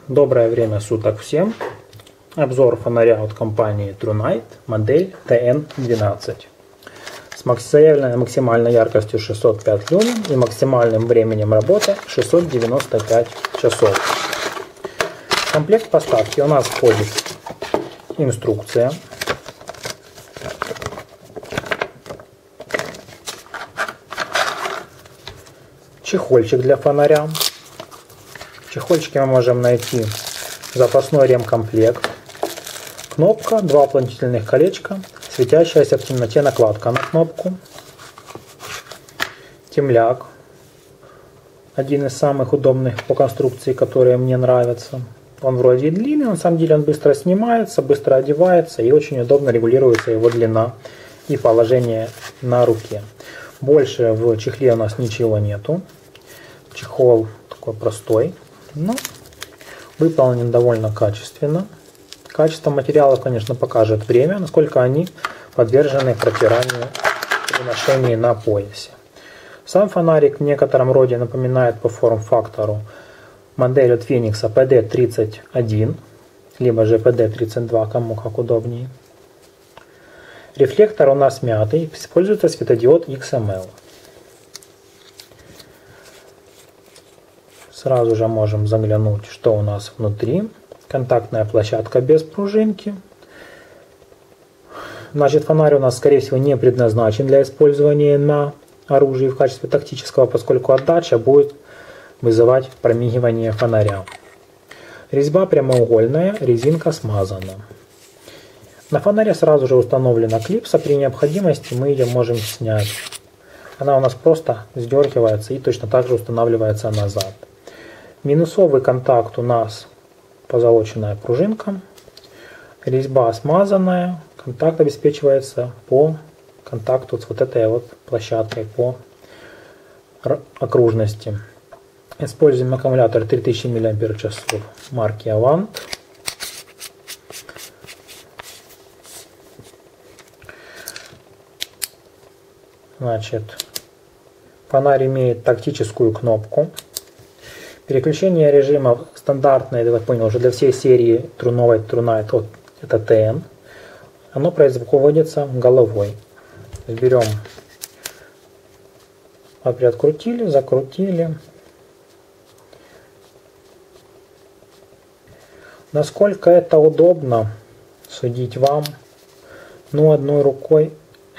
Доброе время суток всем. Обзор фонаря от компании TrueNight, модель TN12. С заявленной максимальной яркостью 605 люмен и максимальным временем работы 695 часов. В комплект поставки у нас входит инструкция, чехольчик для фонаря. В чехольчике мы можем найти запасной ремкомплект, кнопка, два уплотнительных колечка, светящаяся в темноте накладка на кнопку, темляк, один из самых удобных по конструкции, которые мне нравятся. Он вроде и длинный, но на самом деле он быстро снимается, быстро одевается и очень удобно регулируется его длина и положение на руке. Больше в чехле у нас ничего нету. Чехол такой простой, но выполнен довольно качественно. Качество материалов, конечно, покажет время, насколько они подвержены протиранию при ношении на поясе. Сам фонарик в некотором роде напоминает по форм-фактору модель от Phoenix PD31, либо же PD32, кому как удобнее. Рефлектор у нас мятый, используется светодиод XML. Сразу же можем заглянуть, что у нас внутри. Контактная площадка без пружинки. Значит, фонарь у нас, скорее всего, не предназначен для использования на оружии в качестве тактического, поскольку отдача будет вызывать промигивание фонаря. Резьба прямоугольная, резинка смазана. На фонаре сразу же установлена клипса. При необходимости мы ее можем снять. Она у нас просто сдергивается и точно так же устанавливается назад. Минусовый контакт у нас позолоченная пружинка, резьба смазанная, контакт обеспечивается по контакту с вот этой вот площадкой по окружности. Используем аккумулятор 3000 мАч марки Avant. Значит, фонарь имеет тактическую кнопку. Переключение режимов стандартное, я так понял, уже для всей серии TrueNight, это TN. Оно производится головой. Берем, открутили, закрутили. Насколько это удобно, судить вам. Но одной рукой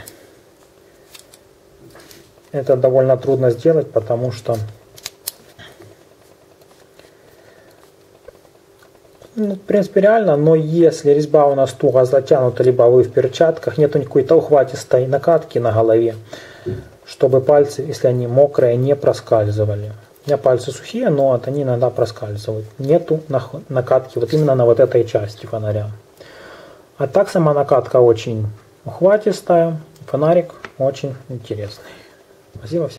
это довольно трудно сделать, потому что в принципе реально, но если резьба у нас туго затянута, либо вы в перчатках, нету какой-то ухватистой накатки на голове, чтобы пальцы, если они мокрые, не проскальзывали. У меня пальцы сухие, но вот они иногда проскальзывают. Нету накатки вот именно на вот этой части фонаря. А так сама накатка очень ухватистая, фонарик очень интересный. Спасибо всем.